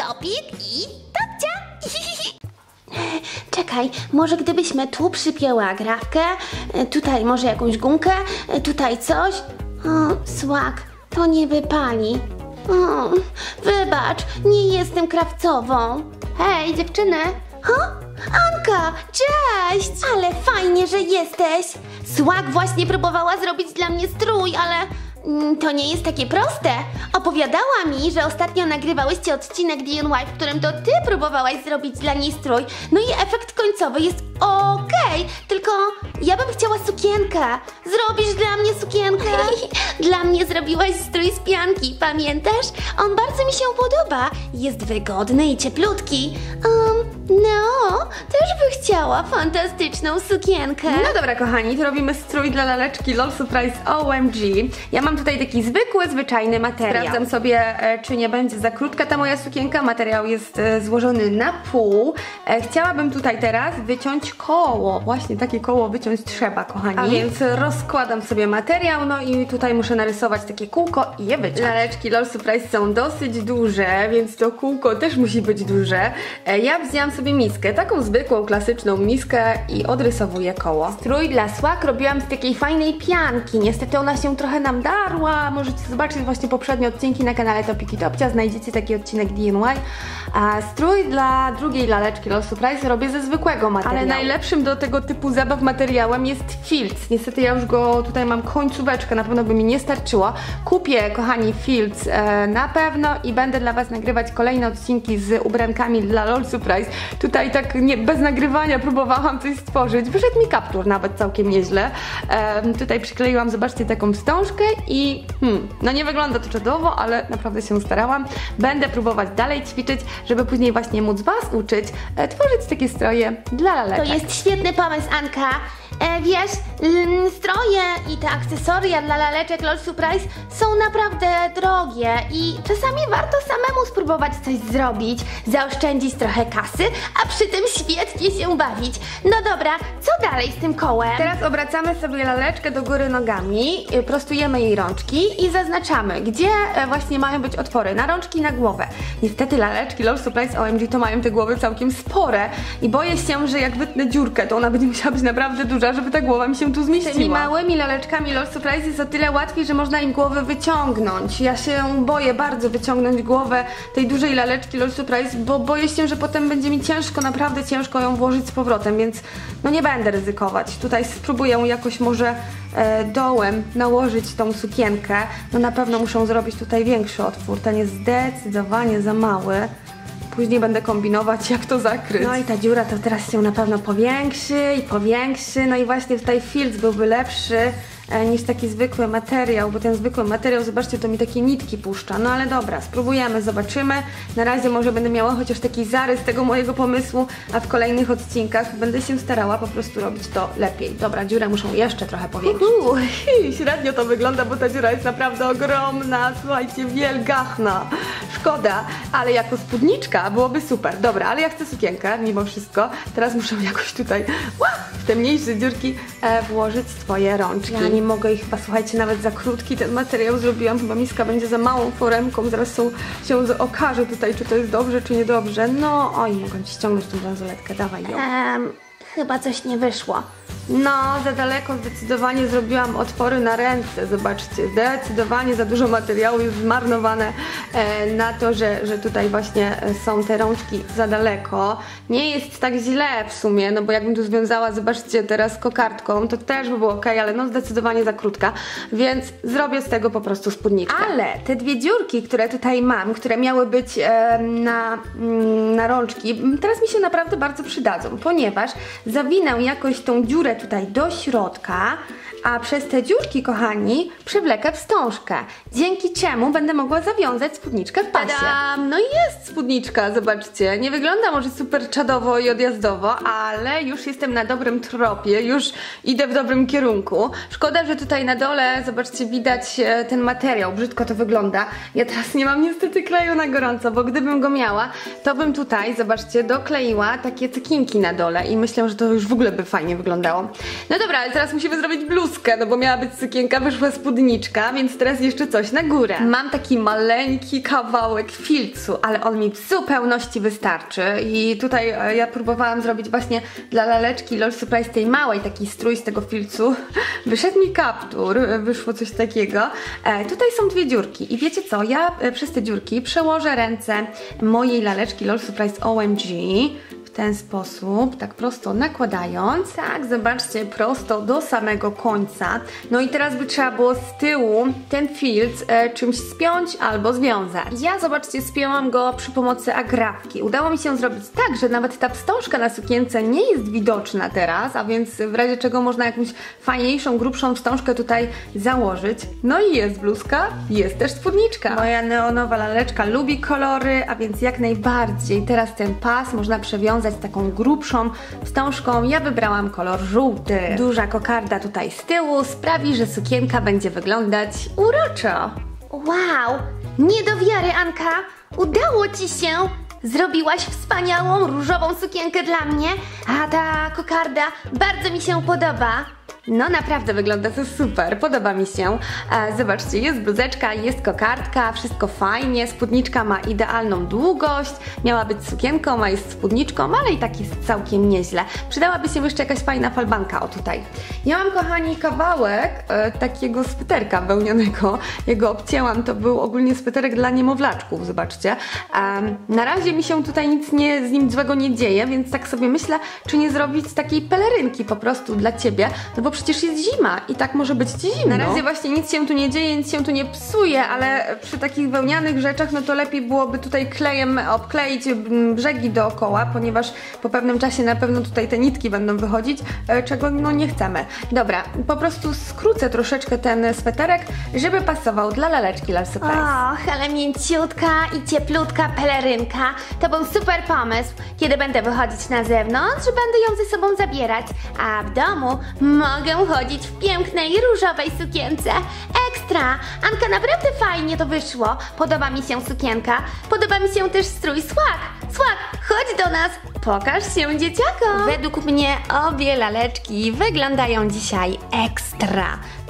Topik i Topcia. Czekaj, może gdybyśmy tu przypięły agrafkę, tutaj może jakąś gumkę, tutaj coś. O, Swag, to nie wypali. O, wybacz, nie jestem krawcową. Hej, dziewczyny. Anka, cześć! Ale fajnie, że jesteś. Swag właśnie próbowała zrobić dla mnie strój, ale to nie jest takie proste. Opowiadała mi, że ostatnio nagrywałyście odcinek DIY, w którym to ty próbowałaś zrobić dla niej strój. No i efekt końcowy jest okej, tylko ja bym chciała sukienkę. Zrobisz dla mnie sukienkę? Dla mnie zrobiłaś strój z pianki, pamiętasz? On bardzo mi się podoba. Jest wygodny i cieplutki. No, też by chciała fantastyczną sukienkę. No dobra, kochani, to robimy strój dla laleczki LOL Surprise OMG. Ja mam tutaj taki zwykły, zwyczajny materiał. Sprawdzam sobie, czy nie będzie za krótka ta moja sukienka. Materiał jest złożony na pół. Chciałabym tutaj teraz wyciąć koło. Właśnie takie koło wyciąć trzeba, kochani. A więc rozkładam sobie materiał, no i tutaj muszę narysować takie kółko i je wyciąć. Laleczki LOL Surprise są dosyć duże, więc to kółko też musi być duże. Ja wzięłam sobie miskę, taką zwykłą, klasyczną miskę i odrysowuję koło. Strój dla Swag robiłam z takiej fajnej pianki. Niestety ona się trochę nam darła. Możecie zobaczyć właśnie poprzednie odcinki na kanale Topik i Topcia. Znajdziecie taki odcinek DIY. A strój dla drugiej laleczki LOL Surprise robię ze zwykłego materiału. Ale najlepszym do tego typu zabaw materiałem jest filc. Niestety ja już go tutaj mam końcóweczkę, na pewno by mi nie starczyło. Kupię, kochani, filc na pewno i będę dla was nagrywać kolejne odcinki z ubrankami dla LOL Surprise. Tutaj tak bez nagrywania próbowałam coś stworzyć. Wyszedł mi kaptur nawet całkiem nieźle. Tutaj przykleiłam, zobaczcie, taką wstążkę i no nie wygląda to czadowo, ale naprawdę się starałam. Będę próbować dalej ćwiczyć, żeby później właśnie móc was uczyć tworzyć takie stroje dla laleczek. To jest świetny pomysł, Anka. Wiesz, stroje i te akcesoria dla laleczek LOL Surprise są naprawdę drogie i czasami warto samemu spróbować coś zrobić, zaoszczędzić trochę kasy, a przy tym świetnie się bawić. No dobra, co dalej z tym kołem? Teraz obracamy sobie laleczkę do góry nogami, prostujemy jej rączki i zaznaczamy, gdzie właśnie mają być otwory na rączki i na głowę. Niestety laleczki LOL Surprise OMG to mają te głowy całkiem spore i boję się, że jak wytnę dziurkę, to ona będzie musiała być naprawdę duża, żeby ta głowa mi się tu zmieściła. Tymi małymi laleczkami LOL Surprise jest o tyle łatwiej, że można im głowę wyciągnąć. Ja się boję bardzo wyciągnąć głowę tej dużej laleczki LOL Surprise, bo boję się, że potem będzie mi ciężko, naprawdę ciężko ją włożyć z powrotem, więc no nie będę ryzykować. Tutaj spróbuję jakoś może dołem nałożyć tą sukienkę. No na pewno muszę zrobić tutaj większy otwór. Ten jest zdecydowanie za mały. Później będę kombinować, jak to zakryć. No i ta dziura to teraz się na pewno powiększy i powiększy. No i właśnie tutaj filc byłby lepszy niż taki zwykły materiał, bo ten zwykły materiał, zobaczcie, to mi takie nitki puszcza. No ale dobra, spróbujemy, zobaczymy. Na razie może będę miała chociaż taki zarys tego mojego pomysłu, a w kolejnych odcinkach będę się starała po prostu robić to lepiej. Dobra, dziurę muszę jeszcze trochę powiększyć. Średnio to wygląda, bo ta dziura jest naprawdę ogromna, słuchajcie, wielgachna. Szkoda, ale jako spódniczka byłoby super. Dobra, ale ja chcę sukienkę mimo wszystko. Teraz muszę jakoś tutaj w te mniejsze dziurki włożyć swoje rączki. Ja nie mogę ich chyba, słuchajcie, nawet za krótki ten materiał zrobiłam. Chyba miska będzie za małą foremką. Zaraz się okaże tutaj, czy to jest dobrze, czy niedobrze. No, oj, mogę ci ściągnąć tą bransoletkę. Dawaj ją. Chyba coś nie wyszło. No, za daleko zdecydowanie zrobiłam otwory na ręce, zobaczcie, zdecydowanie za dużo materiału jest zmarnowane na to, że tutaj właśnie są te rączki za daleko. Nie jest tak źle w sumie, no bo jakbym tu związała, zobaczcie, teraz kokardką, to też by było ok, ale no zdecydowanie za krótka, więc zrobię z tego po prostu spódniczkę. Ale te dwie dziurki, które tutaj mam, które miały być na rączki, teraz mi się naprawdę bardzo przydadzą, ponieważ zawinę jakoś tą dziurę tutaj do środka, a przez te dziurki, kochani, przywlekę wstążkę, dzięki czemu będę mogła zawiązać spódniczkę w pasie. Tadam! No i jest spódniczka, zobaczcie. Nie wygląda może super czadowo i odjazdowo, ale już jestem na dobrym tropie, już idę w dobrym kierunku. Szkoda, że tutaj na dole, zobaczcie, widać ten materiał, brzydko to wygląda. Ja teraz nie mam niestety kleju na gorąco, bo gdybym go miała, to bym tutaj, zobaczcie, dokleiła takie cekinki na dole i myślę, że to już w ogóle by fajnie wyglądało. No dobra, ale teraz musimy zrobić bluzkę. bluzkę, no bo miała być sukienka, wyszła spódniczka, więc teraz jeszcze coś na górę. Mam taki maleńki kawałek filcu, ale on mi w zupełności wystarczy i tutaj ja próbowałam zrobić właśnie dla laleczki LOL Surprise tej małej taki strój z tego filcu. Wyszedł mi kaptur, wyszło coś takiego. Tutaj są dwie dziurki i wiecie co, ja przez te dziurki przełożę ręce mojej laleczki LOL Surprise OMG w ten sposób, tak prosto nakładając. Tak, zobaczcie, prosto do samego końca. No i teraz by trzeba było z tyłu ten filc czymś spiąć albo związać. Ja, zobaczcie, spięłam go przy pomocy agrafki. Udało mi się zrobić tak, że nawet ta wstążka na sukience nie jest widoczna teraz, a więc w razie czego można jakąś fajniejszą, grubszą wstążkę tutaj założyć. No i jest bluzka, jest też spódniczka. Moja neonowa laleczka lubi kolory, a więc jak najbardziej teraz ten pas można przewiązać z taką grubszą wstążką. Ja wybrałam kolor żółty. Duża kokarda tutaj z tyłu sprawi, że sukienka będzie wyglądać uroczo. Wow, nie do wiary, Anka. Udało ci się. Zrobiłaś wspaniałą różową sukienkę dla mnie, a ta kokarda bardzo mi się podoba. No naprawdę wygląda to super, podoba mi się. Zobaczcie, jest bluzeczka, jest kokardka, wszystko fajnie, spódniczka ma idealną długość, miała być sukienką, a jest spódniczką, ale i tak jest całkiem nieźle. Przydałaby się jeszcze jakaś fajna falbanka, o tutaj. Ja mam, kochani, kawałek takiego sweterka wełnionego, jego obcięłam, to był ogólnie sweterek dla niemowlaczków, zobaczcie. Na razie mi się tutaj nic z nim złego nie dzieje, więc tak sobie myślę, czy nie zrobić takiej pelerynki po prostu dla Ciebie, no bo przecież jest zima i tak może być ci zimno. Na razie właśnie nic się tu nie dzieje, nic się tu nie psuje, ale przy takich wełnianych rzeczach no to lepiej byłoby tutaj klejem obkleić brzegi dookoła, ponieważ po pewnym czasie na pewno tutaj te nitki będą wychodzić, czego no nie chcemy. Dobra, po prostu skrócę troszeczkę ten sweterek, żeby pasował dla laleczki LOL Surprise. Och, ale mięciutka i cieplutka pelerynka. To był super pomysł. Kiedy będę wychodzić na zewnątrz, będę ją ze sobą zabierać, a w domu mogę chodzić w pięknej różowej sukience. Ekstra! Anka, naprawdę fajnie to wyszło. Podoba mi się sukienka. Podoba mi się też strój. Swag! Swag, chodź do nas! Pokaż się dzieciakom! Według mnie obie laleczki wyglądają dzisiaj ekstra.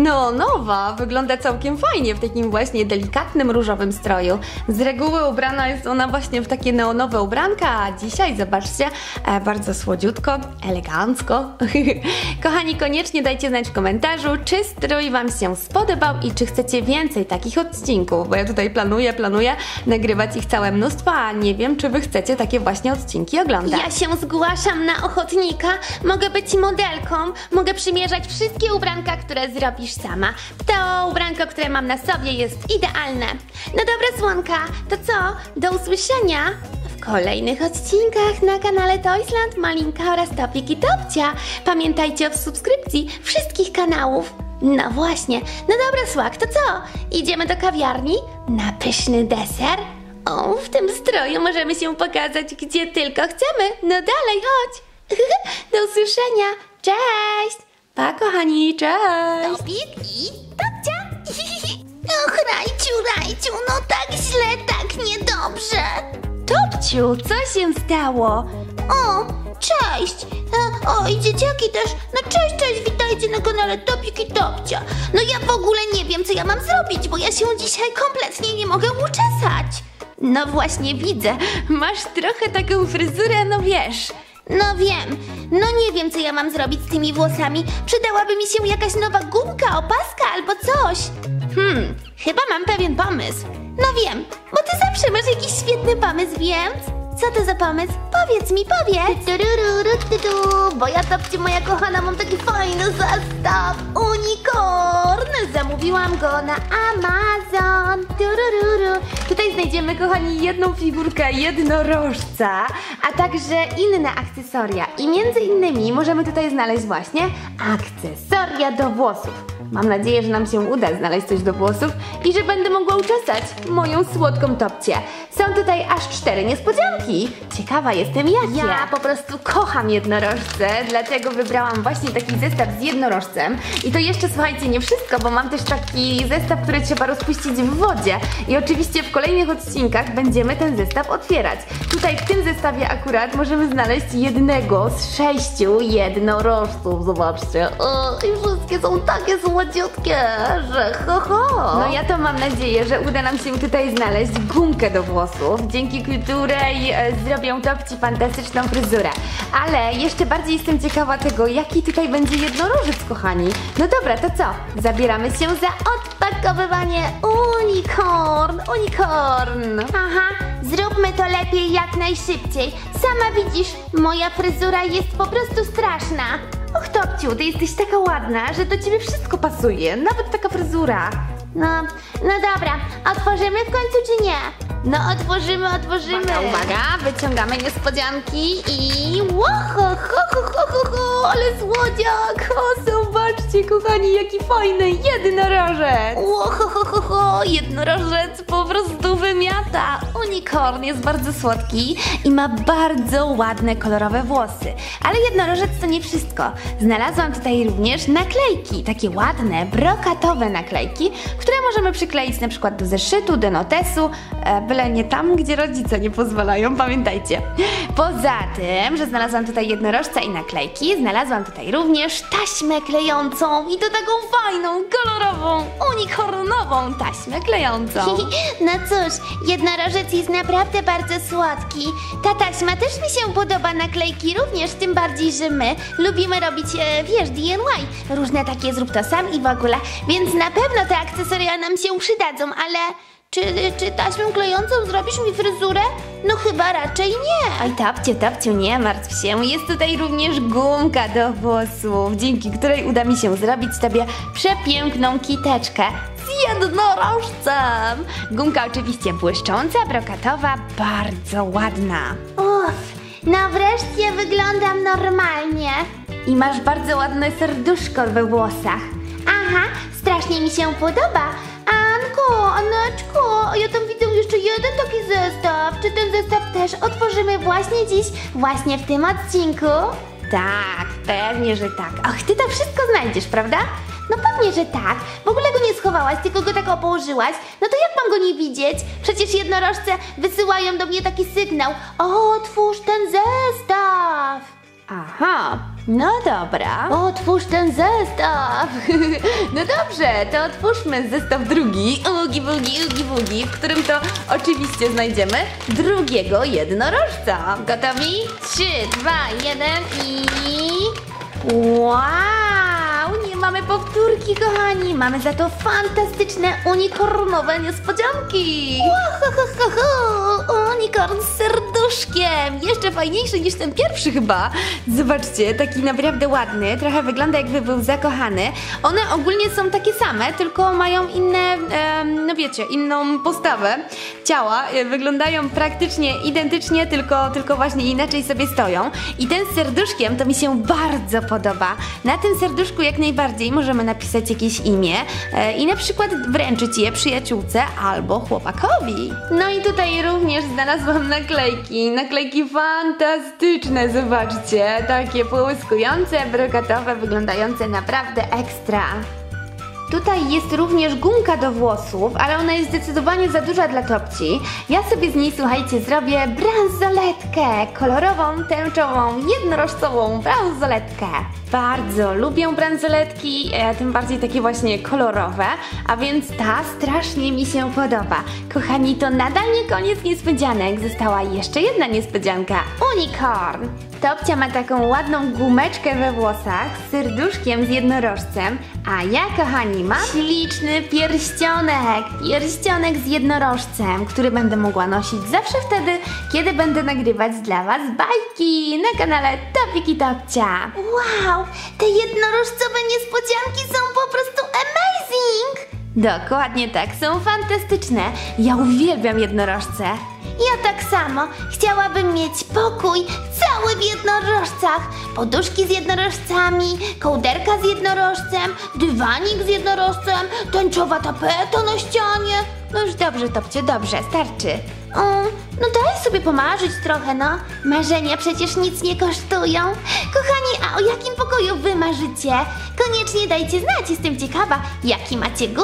Neonowa wygląda całkiem fajnie w takim właśnie delikatnym różowym stroju. Z reguły ubrana jest ona właśnie w takie neonowe ubranka, a dzisiaj zobaczcie, bardzo słodziutko, elegancko. Kochani, koniecznie dajcie znać w komentarzu, czy strój Wam się spodobał i czy chcecie więcej takich odcinków, bo ja tutaj planuję nagrywać ich całe mnóstwo, a nie wiem, czy Wy chcecie takie właśnie odcinki oglądać. Ja się zgłaszam na ochotnika, mogę być modelką, mogę przymierzać wszystkie ubranka, które zrobisz sama. To ubranko, które mam na sobie, jest idealne. No dobra, słonka, to co? Do usłyszenia w kolejnych odcinkach na kanale Toysland, Malinka oraz Topik i Topcia. Pamiętajcie o subskrypcji wszystkich kanałów. No właśnie, no dobra, Słak, to co? Idziemy do kawiarni na pyszny deser? O, w tym stroju możemy się pokazać gdzie tylko chcemy. No dalej, chodź. Do usłyszenia. Cześć. Pa, kochani, cześć. Topik i Topcia. Och, Rajciu, no tak źle, tak niedobrze. Topciu, co się stało? O, cześć. O, i dzieciaki też. No cześć, witajcie na kanale Topik i Topcia. No ja w ogóle nie wiem, co ja mam zrobić, bo ja się dzisiaj kompletnie nie mogę uczesać. No właśnie widzę, masz trochę taką fryzurę, no wiesz. No wiem, no nie wiem, co ja mam zrobić z tymi włosami. Przydałaby mi się jakaś nowa gumka, opaska albo coś. Chyba mam pewien pomysł. No wiem, bo ty zawsze masz jakiś świetny pomysł, więc... Co to za pomysł? Powiedz mi, powiedz! Bo ja, Topciu, moja kochana, mam taki fajny zestaw unicorn! Zamówiłam go na Amazon! Tutaj znajdziemy, kochani, jedną figurkę jednorożca, a także inne akcesoria. I między innymi możemy tutaj znaleźć właśnie akcesoria do włosów. Mam nadzieję, że nam się uda znaleźć coś do włosów i że będę mogła uczesać moją słodką Topcię. Są tutaj aż 4 niespodzianki. Ciekawa jestem jakie. Ja po prostu kocham jednorożce, dlatego wybrałam właśnie taki zestaw z jednorożcem. I to jeszcze, słuchajcie, nie wszystko, bo mam też taki zestaw, który trzeba rozpuścić w wodzie. I oczywiście w kolejnych odcinkach będziemy ten zestaw otwierać. Tutaj w tym zestawie akurat możemy znaleźć jednego z 6 jednorożców, zobaczcie. I wszystkie są takie słodziutkie, że ho, ho. No ja to mam nadzieję, że uda nam się tutaj znaleźć gumkę do włosów, dzięki której zrobią topci fantastyczną fryzurę. Ale jeszcze bardziej jestem ciekawa tego, jaki tutaj będzie jednorożec, kochani. No dobra, to co? Zabieramy się za odpakowywanie unicorn. Aha, zróbmy to lepiej jak najszybciej. Sama widzisz, moja fryzura jest po prostu straszna. Och, Topciu, ty jesteś taka ładna, że do ciebie wszystko pasuje, nawet taka fryzura. No dobra, otworzymy w końcu czy nie? No otworzymy. Uwaga, wyciągamy niespodzianki i ale słodziak! O, zobaczcie, kochani, jaki fajny jednorożec! Jednorożec po prostu wymiata! Unicorn jest bardzo słodki i ma bardzo ładne, kolorowe włosy. Ale jednorożec to nie wszystko. Znalazłam tutaj również naklejki, takie ładne, brokatowe naklejki, które możemy przykleić na przykład do zeszytu, do notesu, byle nie tam, gdzie rodzice nie pozwalają, pamiętajcie. Poza tym, że znalazłam tutaj jednorożca i naklejki, znalazłam tutaj również taśmę klejącą i to taką fajną, kolorową, unicornową taśmę klejącą. No cóż, jednorożec jest naprawdę bardzo słodki. Ta taśma też mi się podoba, naklejki również, tym bardziej, że my lubimy robić, wiesz, DIY, różne takie zrób to sam i w ogóle, więc na pewno te akcesoria nam się przydadzą, ale czy taśmą klejącą zrobisz mi fryzurę? No chyba raczej nie. Oj, Topciu, nie martw się, jest tutaj również gumka do włosów, dzięki której uda mi się zrobić tobie przepiękną kiteczkę z jednorożcem. Gumka oczywiście błyszcząca, brokatowa, bardzo ładna. No wreszcie wyglądam normalnie. I masz bardzo ładne serduszko we włosach. Aha, strasznie mi się podoba. Aneczko, ja tam widzę jeszcze jeden taki zestaw. Czy ten zestaw też otworzymy właśnie dziś, właśnie w tym odcinku? Tak, pewnie, że tak. Ach, ty to wszystko znajdziesz, prawda? No pewnie, że tak. W ogóle go nie schowałaś, tylko go tak położyłaś. No to jak mam go nie widzieć? Przecież jednorożce wysyłają do mnie taki sygnał. Otwórz ten zestaw. Aha, no dobra. Otwórz ten zestaw. No dobrze, to otwórzmy zestaw drugi, Oogie Boogie, w którym to oczywiście znajdziemy drugiego jednorożca. Gotowi? 3, 2, 1 i... Wow, nie mamy powtórki, kochani. Mamy za to fantastyczne unicornowe niespodzianki. Unicorn z serduszkiem. Jeszcze fajniejszy niż ten pierwszy chyba. Zobaczcie, taki naprawdę ładny. Trochę wygląda jakby był zakochany. One ogólnie są takie same, tylko mają inne, no wiecie, inną postawę ciała. Wyglądają praktycznie identycznie, tylko właśnie inaczej sobie stoją. I ten z serduszkiem to mi się bardzo podoba. Na tym serduszku jak najbardziej możemy napisać jakieś imię i na przykład wręczyć je przyjaciółce albo chłopakowi. No i tutaj również znalazłam naklejki fantastyczne, zobaczcie, takie połyskujące, brokatowe, wyglądające naprawdę ekstra. Tutaj jest również gumka do włosów, ale ona jest zdecydowanie za duża dla Topci. Ja sobie z niej, słuchajcie, zrobię bransoletkę, kolorową, tęczową, jednorożcową bransoletkę. Bardzo lubię bransoletki, tym bardziej takie właśnie kolorowe, a więc ta strasznie mi się podoba. Kochani, to nadal nie koniec niespodzianek, została jeszcze jedna niespodzianka, unicorn. Topcia ma taką ładną gumeczkę we włosach z serduszkiem z jednorożcem, a ja, kochani, mam śliczny pierścionek z jednorożcem, który będę mogła nosić zawsze wtedy, kiedy będę nagrywać dla was bajki na kanale Topik i Topcia. Wow, te jednorożcowe niespodzianki są po prostu amazing! Dokładnie tak, są fantastyczne. Ja uwielbiam jednorożce. Ja tak samo. Chciałabym mieć pokój cały w jednorożcach. Poduszki z jednorożcami, kołderka z jednorożcem, dywanik z jednorożcem, tęczowa tapeta na ścianie. No już dobrze, Topcie, dobrze, starczy. No daj sobie pomarzyć trochę, no. Marzenia przecież nic nie kosztują. Kochani, a o jakim pokoju wy marzycie? Koniecznie dajcie znać, jestem ciekawa, jaki macie gust.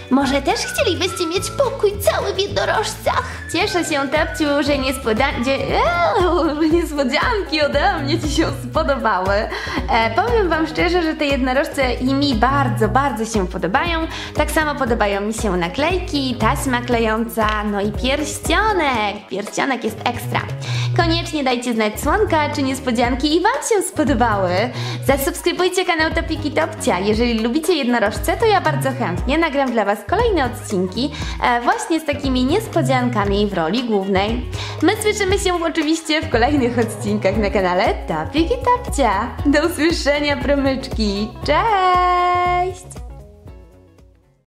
Może też chcielibyście mieć pokój cały w jednorożcach? Cieszę się, Topciu, że niespodzianki ode mnie Ci się spodobały. Powiem Wam szczerze, że te jednorożce i mi bardzo, bardzo się podobają. Tak samo podobają mi się naklejki, taśma klejąca, no i pierścionek. Pierścionek jest ekstra. Koniecznie dajcie znać słonka, czy niespodzianki i Wam się spodobały. Zasubskrybujcie kanał Topiki Topcia. Jeżeli lubicie jednorożce, to ja bardzo chętnie nagram dla Was kolejne odcinki właśnie z takimi niespodziankami w roli głównej. My słyszymy się oczywiście w kolejnych odcinkach na kanale Topiki Topcia. Do usłyszenia, promyczki. Cześć!